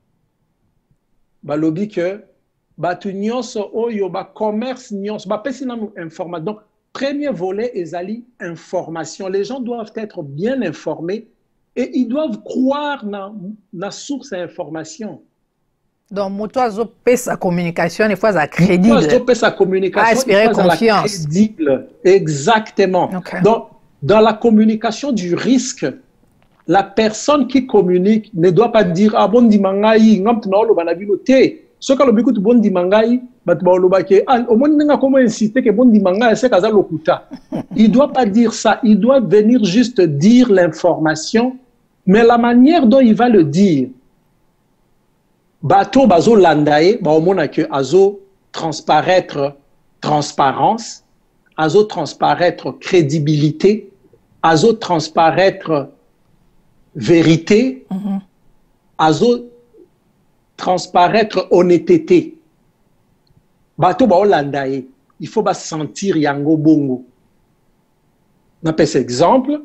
Speaker 2: balobi que batu nyonso oyo ba commerce nyonso ba pesi na information. Donc premier volet ezali information. Les gens doivent être bien informés et ils doivent croire na source d'information.
Speaker 1: Donc moto azopesa communication des fois ça crédible.
Speaker 2: Moto azopesa communication
Speaker 1: espérer confiance.
Speaker 2: Crédible. Exactement.
Speaker 1: Okay.
Speaker 2: Donc dans la communication du risque, la personne qui communique ne doit pas dire ah bon dimangai ngam tnolo banabilo te. Ce que le bon dimangai, au moins comment insister que bon dimangai c'est kaza lokuta. Il doit pas dire ça, il doit venir juste dire l'information, mais la manière dont il va le dire. Bato bazo landae, ba au moins que azo transparaître transparence, azo transparaître crédibilité, azo transparaître vérité, azo transparaître honnêteté. Bato ba holandaye, il faut ba sentir yango bongo. On appelle cet exemple.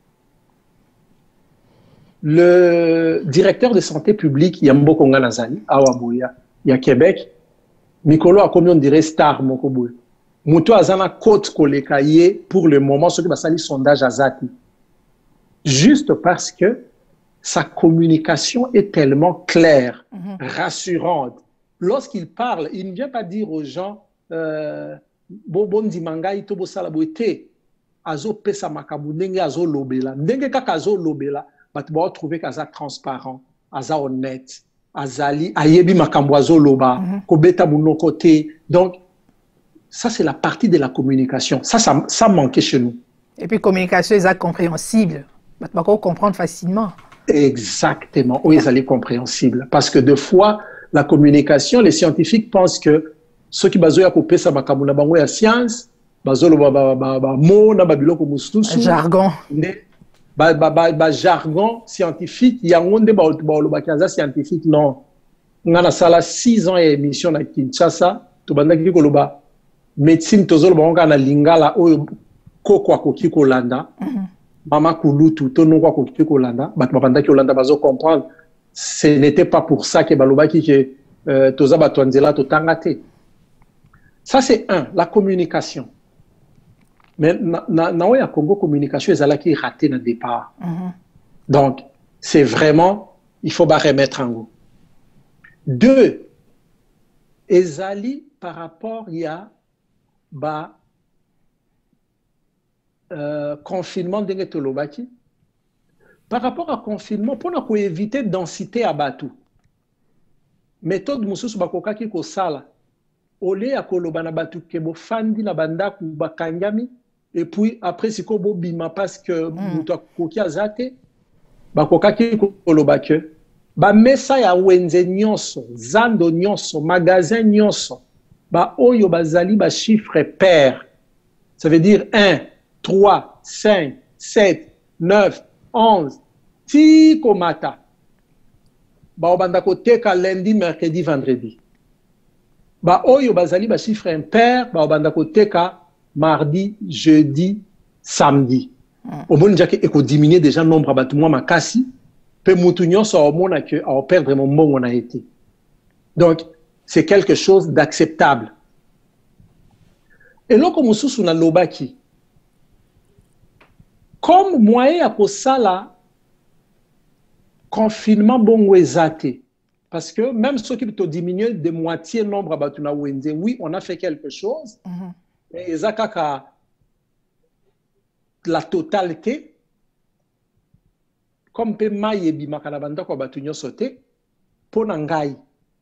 Speaker 2: Le directeur de santé publique Yambo Konga Nazali, Awaboya, il y a Québec, Mikolo a combien on dirait star Mokoboy. Mouto Azana Côte Kolekaye pour le moment, ce qui va salir sondage à Zati. Juste parce que sa communication est tellement claire, rassurante. Lorsqu'il parle, il ne vient pas dire aux gens bon dimanga itobo salabote azo pesa makabu ndenge azo lobela ndenge kaka azo lobela batu ba trouver kaza transparent aza honnête azali ayebi makambo azo loba kobeta munoko te. Donc ça c'est la partie de la communication. Ça manquait chez nous.
Speaker 1: Et puis communication est compréhensible. Batu ba comprendre facilement.
Speaker 2: Exactement, oui, ça est compréhensible. Parce que des fois, la communication, les scientifiques pensent que ceux qui basent à couper ça, makamuna bango ya science, basolo mo na babiloko mususu.
Speaker 1: Jargon.
Speaker 2: Jargon scientifique, yangonde ba kaza scientifique non. Ngana sala 6 ans et émission na Kinshasa, to bandaki ko loba médecine tozolo bango na lingala oyo kokwa koki ko landa. Mama Kulutu, tono kwa koki kolanda, bat mapanda ki olanda bazo comprendre. Ce n'était pas pour ça que balobaki que toza batwanzela to tangate. Ça c'est un, la communication. Mais na oya Congo communication ezala ki raté na départ. Donc c'est vraiment il faut ba remettre en go. 2, ezali par rapport ya ba confinement de Tolobaki. Par rapport à confinement, pour éviter densité à Batou, méthode Moussous Bakokaki ko sala, olé à Kolobana Batou Kebo Fandi na banda ku bakangami, et puis après si Kobo Bima parce que Mouta Koki Azate, Bakokaki Kolobake, ba mesa ya wenze nyonso, zando nyonso, magasin nyonso, ba oyo bazali ba chiffre pair. Ça veut dire 1, 3, 5, 7, 9, 11 ti komata ba obanda koteka lundi mercredi vendredi ba oyo bazali ba chiffre impair ba obanda koteka mardi jeudi samedi omoni njake eko diminuer déjà nombre ba tumwa makasi pe mutu nyonso omona que a perdre mon mbongo na été. Donc c'est quelque chose d'acceptable. Et là comme mususu na lobaki comme moyen à kosala confinement bongo ezate parce que même ceux qui peut diminuer de moitié nombre batuna wende oui on a fait quelque chose mais ezakaka la totalité comme pe mayebi makana banda ko batunyo sauté pona ngai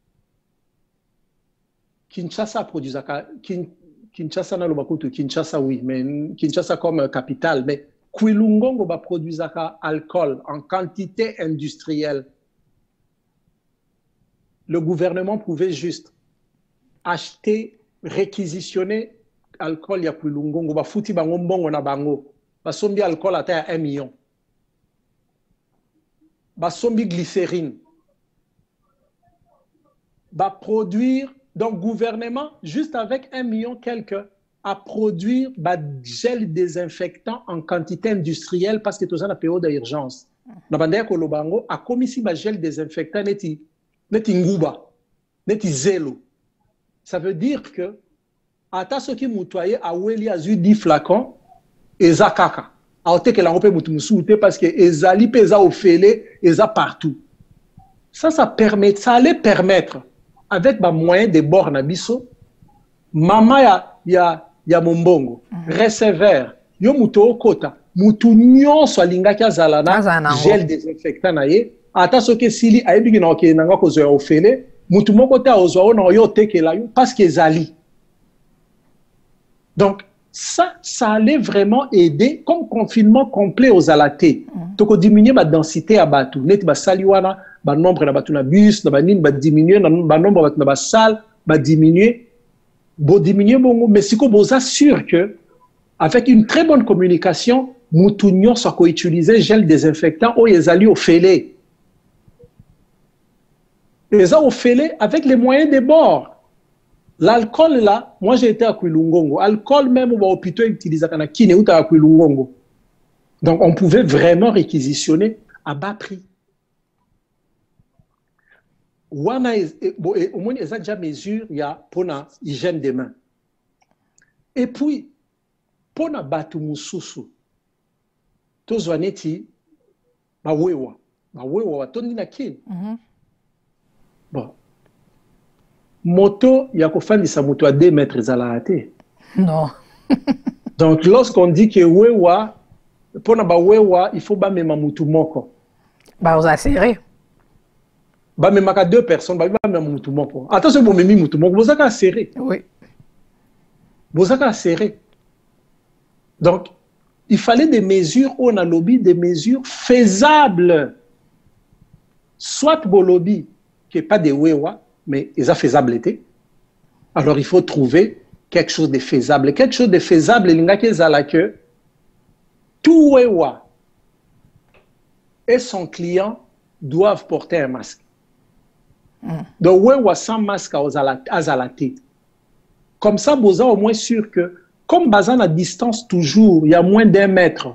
Speaker 2: Kinshasa produisaka Kinshasa na lobakutu Kinshasa oui mais Kinshasa comme capitale mais Kwilungongo ba produisaka alcool en quantité industrielle. Le gouvernement pouvait juste acheter, réquisitionner alcool ya Kwilungongo ba futi bango mbongo na bango. Ba sombi alcool à 1 million. Ba sombi glycérine. Ba produire donc gouvernement juste avec 1 million quelque à produire des gel désinfectant en quantité industrielle parce que tout ça est en période d'urgence. Na bandaya ko lobango a komisi ba gel désinfectant neti nguba, neti zelo. Ça veut dire que ata ce qui mutoye a weli azu 10 flacons eza kaka. A ote ke la rope mutu musuute parce que ezali peza ofele eza partout. Ça allait permettre avec ba moyen de bord na biso mama ya mombongo receveur yo muto okota mutu nyonso alingaki azala na gel désinfectant na ye ata soki sili ayebiki na okende nanga kozwa ya ofele mutu moko te ozwa ona yo tekela yo parce que ezali. Donc ça allait vraiment aider comme confinement complet aux alatés. Toko diminuer ma densité à batu net ba saliwana ba nombre na batu na bus na ba nini ba diminuer na ba nombre batu na ba salle ba diminuer. Bon diminuer bon mais si vous assure que avec une très bonne communication moutounion soit qu'on utiliser gel désinfectant ou les alliés au fêlé au fêlé avec les moyens de bord. L'alcool là moi j'ai été à Kwilungongo alcool même au hôpital utilisé kana kine ou à Kwilungongo donc on pouvait vraiment réquisitionner à bas prix. Wana au moins ils ont déjà mesure il y a pour la hygiène des mains et puis pour na batu mususu tozwaneti bawewa watondi na kini bon moto ya kofandisa moto à 2 mètres zalate
Speaker 1: non
Speaker 2: donc lorsqu'on dit que wewa pour na bawewa il faut ba mema mutu moko
Speaker 1: ba oza serré
Speaker 2: ba même à 2 personnes ba même mutu moko attention bon memi mutu moko bozaka serré
Speaker 1: oui
Speaker 2: bozaka serré donc il fallait des mesures on a lobby des mesures faisables soit bolobi qui est pas des wewa mais ils a faisabilité alors il faut trouver quelque chose de faisable linga kezala que tout wewa et son client doivent porter un masque. Donc, wewa sans masque à zalaté. Comme ça, vous êtes au moins sûr que, comme bazan à distance toujours, il y a moins d'1 mètre.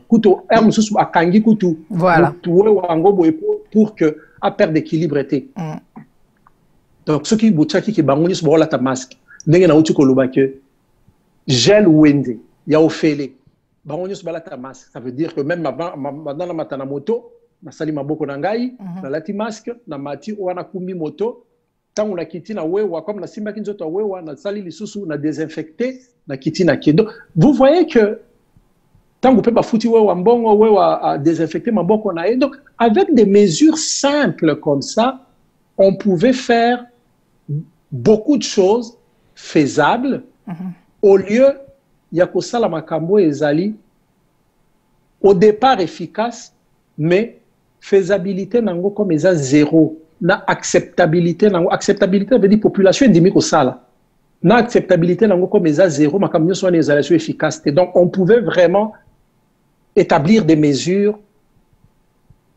Speaker 1: Voilà.
Speaker 2: Pour que, à perdre d'équilibre était. Donc, ceux qui bouchaki qui bangouni sur la masque, n'engé na utu koloba que gel wende, ya ofele. Bangouni sur la masque. Ça veut dire que même dans la matana moto, na sali maboko na ngai na lati masque na mati wana kumbi moto tangu na kiti na wewa comme na simba kinzoto wewa na sali lisusu na désinfecter na kiti na kedo. Vous voyez que tangu pe ba futi wewa mbongo wewa désinfecter maboko na e. Donc avec des mesures simples comme ça on pouvait faire beaucoup de choses faisables au lieu ya kosala makambo ezali au départ efficace mais faisabilité nango comme ça zéro na acceptabilité nango acceptabilité veut dire population endémique au sala na acceptabilité nango comme ça zéro makamyo soit les efficacité donc on pouvait vraiment établir des mesures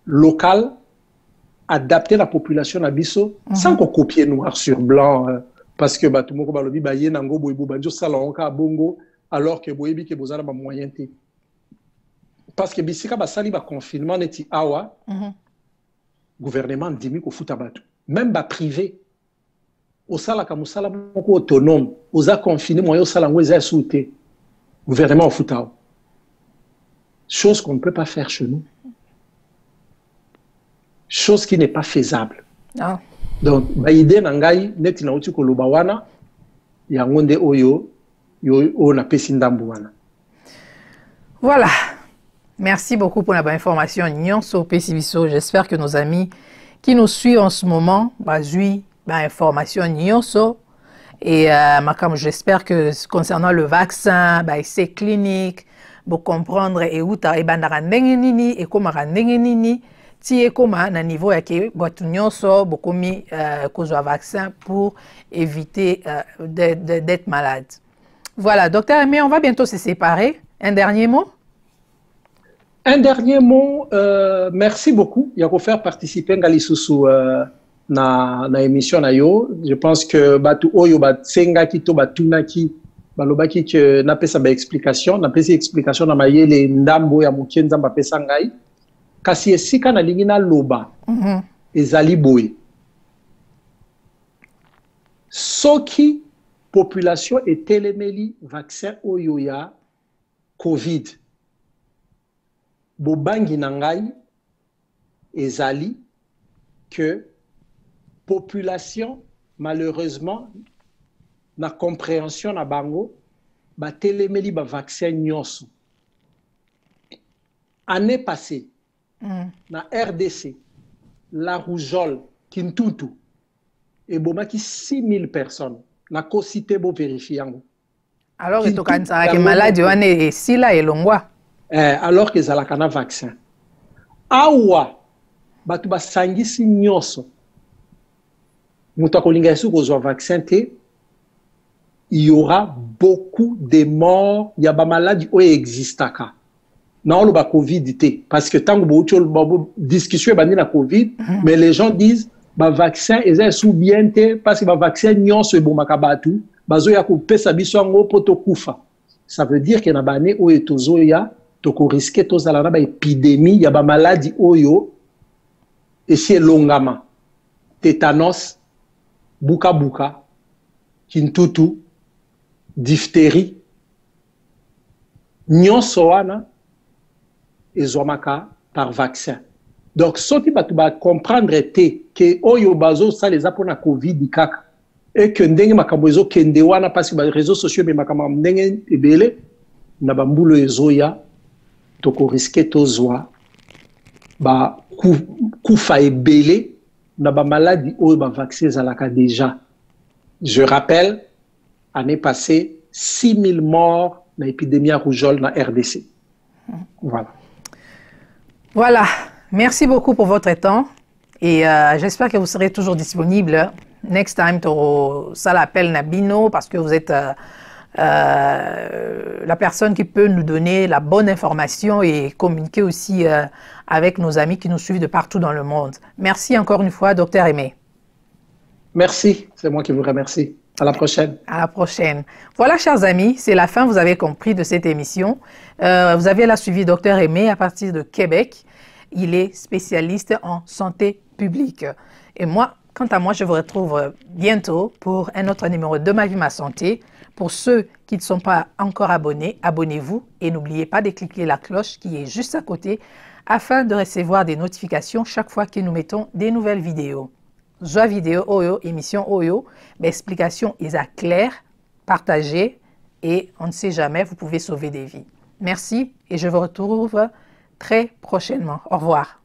Speaker 2: local, adapter la population à Bisso, sans qu'on copie noir sur blanc, parce que tout le monde va le dire, bongo, alors que boyebi que bozala ba moyen te. Parce que bisika ba sali ba confinement neti awa, gouvernement dimi ko futa batu. Même ba privé, au sala ka musala moko autonome, oza confiné moyo sala ngweza souté. Gouvernement futa. Chose qu'on ne peut pas faire chez nous. Chose qui n'est pas faisable.
Speaker 1: Ah.
Speaker 2: Donc, baïde nangai neti na uti ko lobawana ya ngonde oyo yo na pesindambu wana.
Speaker 1: Voilà. Merci beaucoup pour la bonne information. J'espère que nos amis qui nous suivent en ce moment, information et j'espère que concernant le vaccin, c'est clinique, pour comprendre et où et comment ti comment na niveau ya ke beaucoup mis cause vaccin pour éviter d'être malade. Voilà, docteur Aimé, on va bientôt se séparer. Un dernier mot?
Speaker 2: Un dernier mot, merci beaucoup. Il y a qu'à faire participer Ngalisusu na émission na yo. Je pense que batu oyo batsenga kito batunaki balobaki que na pesa ba explication, na pesa explication na mayele ndambo ya mukienza ba pesa ngai. Kasi esika na lingi na loba. Ezali boye. Soki population est téléméli vaccin oyo ya Covid. Bobangi nangai ezali que population malheureusement na compréhension na bango ba téléméli ba vaccin nyonso. Année passée na RDC la rougeole Kintutu et bomaki 6000 personnes. Na ko cité bo vérifier yango.
Speaker 1: Alors que kanza ke malade wane sila elongwa.
Speaker 2: Alors que zalaka na vaccin. Awa batu basangisi nyonso. Mutu akolinga esu kozwa vaccin te, il y aura beaucoup de morts, il y a ba maladie oyo existaka. Na olo ba Covid te parce que tango bo utio bo discussion bandi na Covid, mais les gens disent ba vaccin eza sou bien te parce que ba vaccin nyonso ebomaka batu, bazo ya ko pesa biso ngo poto kufa. Ça veut dire que na bane oyo tozo ya toko risquer tozala na ba épidémie ya ba maladie oyo esi longama. Tétanos, buka buka, kintutu, diphtérie, nyonso wana ezomaka par vaccin. Donc, ce qui va comprendre te que oyo bazo ça les apona Covid kaka et que ndenge makambo ezo kende wana parce que les réseaux sociaux be makambo ndenge ebele na bambulo ezoya toko risquer tozwa ba kufa ebele na ba maladie oyo ba vaccin zalaka déjà. Je rappelle, année passée 6000 morts dans l'épidémie à rougeole dans RDC. Voilà.
Speaker 1: Voilà. Merci beaucoup pour votre temps et j'espère que vous serez toujours disponible. Next time, ça l'appelle Nabino parce que vous êtes la personne qui peut nous donner la bonne information et communiquer aussi avec nos amis qui nous suivent de partout dans le monde. Merci encore une fois, docteur Aimé.
Speaker 2: Merci, c'est moi qui vous remercie. À la prochaine.
Speaker 1: À la prochaine. Voilà, chers amis, c'est la fin, vous avez compris, de cette émission. Vous avez là suivi docteur Aimé à partir de Québec. Il est spécialiste en santé publique. Et moi, quant à moi, je vous retrouve bientôt pour un autre numéro de Ma Vie, Ma Santé. Pour ceux qui ne sont pas encore abonnés, abonnez-vous et n'oubliez pas de cliquer la cloche qui est juste à côté afin de recevoir des notifications chaque fois que nous mettons des nouvelles vidéos. Joie vidéo Oyo, émission Oyo, explication est claire, partagée et on ne sait jamais, vous pouvez sauver des vies. Merci et je vous retrouve très prochainement. Au revoir.